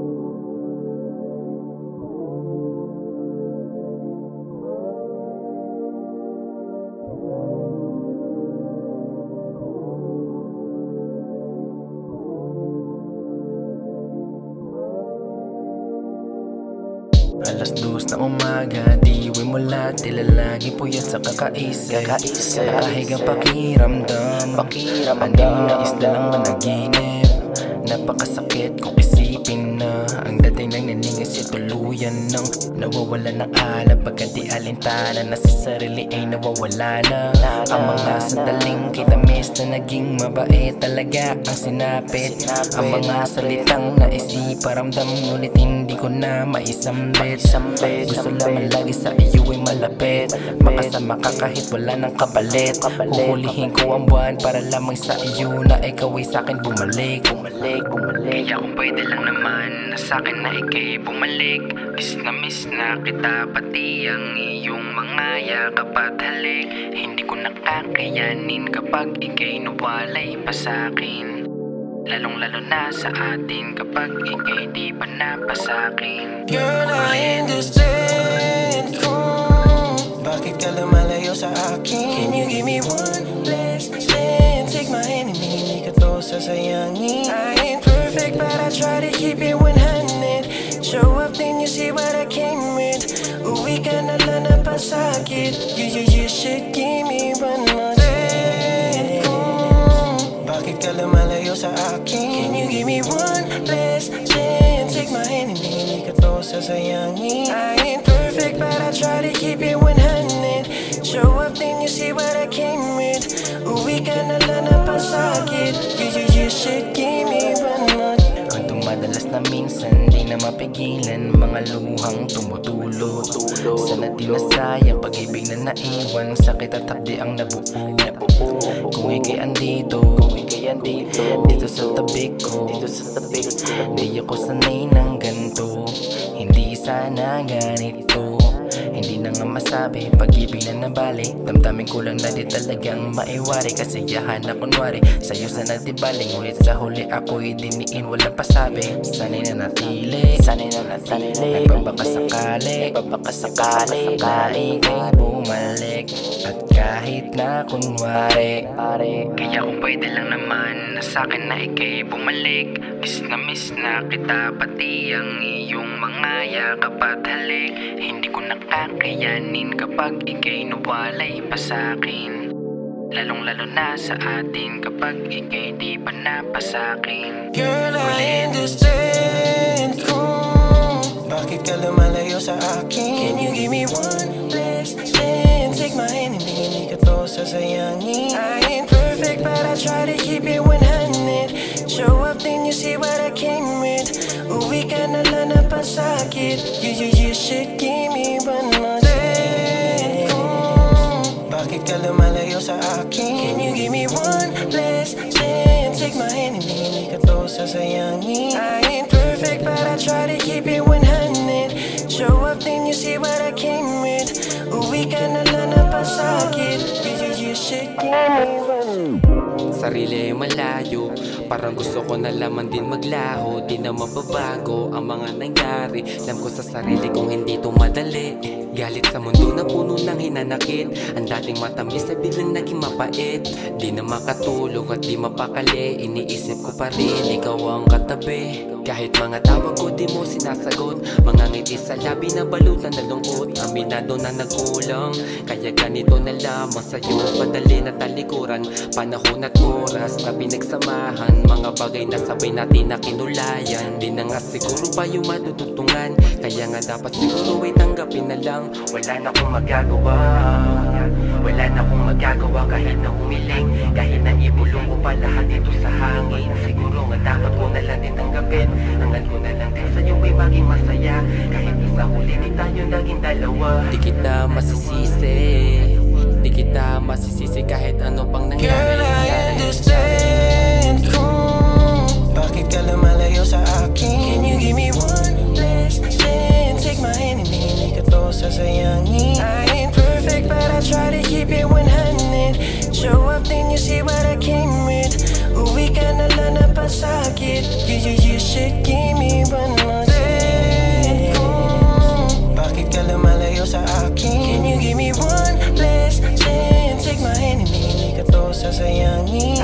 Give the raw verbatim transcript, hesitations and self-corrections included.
Alas dos na umaga, diwi mula, tila lagi puyat sa kakaisip. Nakahigang pakiramdam, hindi mo nais na lang managinip. Napakasakit kung isipin na ang dating ng naningis ay tuluyan ng nawawala ng alam. Pagkat di alintana na sa sarili ay nawawala na. Ang mga sandaling kitamis na naging mabait talaga ang sinapit. Ang mga salitang naisiparamdam ngunit hindi ko na maisambit. Gusto lamang lagi sa iyo ay malapit, makasama ka kahit wala ng kapalit. Huhulihin ko ang buwan para lamang sa iyo na ikaw ay sa'kin bumalik. Kaya kung pwede lang naman na sa'kin na ika'y bumalik. Miss na miss na kita, pati ang iyong mga yakap at halik. Hindi ko nakakayanin kapag ika'y nawalay pa sa'kin, lalong lalo na sa atin kapag ika'y di pa napasakin. Girl, I understand kung bakit ka lumalayo sa akin. Can you give me one last chance? Take my hand and hindi ka to sasayangin. I ain't perfect but I try to keep it one hundred. Show up then you see what I came with. Uwi ka na lang napasakit. You, you, you should give me one more chance. Kung bakit ka lumalayo sa akin. Can you give me one last chance? Take my hand and hindi ka to sasayangin. I ain't perfect but I try to keep it one hundred. Show up then you see what I came with. Uwi ka na lang napasakit. You, you, you should give me one more. Ang dumadalas na minsan di na mapigilan, mga luhang tumutulot. Sana di nasayang pag-ibig na naiwan, sakit at hapdi ang nabuo. Kung ika'y andito dito sa tabi ko, di ako sanay ng ganito. Hindi sana ganito. Hindi na nga masabi, pag-ibig na nabali. Damdamin ko lang na di talagang maiwari. Kasiyahan na kunwari, sa'yo sana di bali. Ngunit sa huli ako'y diniin, walang pasabi. Sanay na natili, sanay na natili. Nagbabaka sakali, nagbabaka sakali na ika'y bumalik. At kahit na kunwari, kaya kung pwede lang naman na sa'kin na ika'y bumalik. Miss na miss na kita, pati ang iyong mga yakap at halik. Hindi ko nakakayanin kapag ika'y nawalay pa sa'kin, lalong lalo na sa atin kapag ika'y di pa napasakin. Girl, I understand kung bakit ka lumalayo sa akin. Can you give me one last chance? Take my hand and hindi ka to sasayangin. I ain't perfect but I try to keep it one hundred. Show up then you see what I came with. Uwi ka na lang napasakit. You, you, you should give me one more chance. Kung bakit ka lumalayo sa akin. Can you give me one last chance? Take my hand and hindi ka to sasayangin. I ain't perfect but I try to keep it one hundred. Show up then you see what I came with. Uwi ka na lang napasakit. You, you, you should give me one. Sarili ay malayo, parang gusto ko na laman din maglaho. Di na mababago ang mga nangyari. Alam ko sa sarili kong hindi to madali. Galit sa mundo na puno ng hinanakit. Ang dating matamis ay biglang naging mapait. Di na makatulog at di mapakali. Iniisip ko pa rin ikaw ang katabi. Kahit mga tawag ko di mo sinasagot. Mga ngiti sa labi na balutan na lungkot. Aminado na nagkulang, kaya ganito na lamang sa'yo. Padali na talikuran, panahon at oras na pinagsamahan. Mga bagay na sabay natin na kinulayan. Di na nga siguro pa yung matutugtungan. Kaya nga dapat siguro ay tanggapin na lang. Wala na akong magagawa, wala na akong magagawa. Kahit na umiling, kahit na ibulong ko pa lahat dito sa hangin. Siguro nga dapat ko na lang din tanggapin. Hanggang ko na lang din sa'yo ay maging masaya. Kahit sa huli di tayo naging dalawa. Di kita masisisi, di kita masisisi kahit ano pang nangyari. Girl, I understand kung bakit ka lumalayo sa akin. Can you give me one last chance? Take my hand and hindi ka to sasayangin. I ain't perfect but I try to keep it one hundred. Show up then you see what I came with. Uwi ka na lang napasakit. You, you, you should give me one more sasayangin.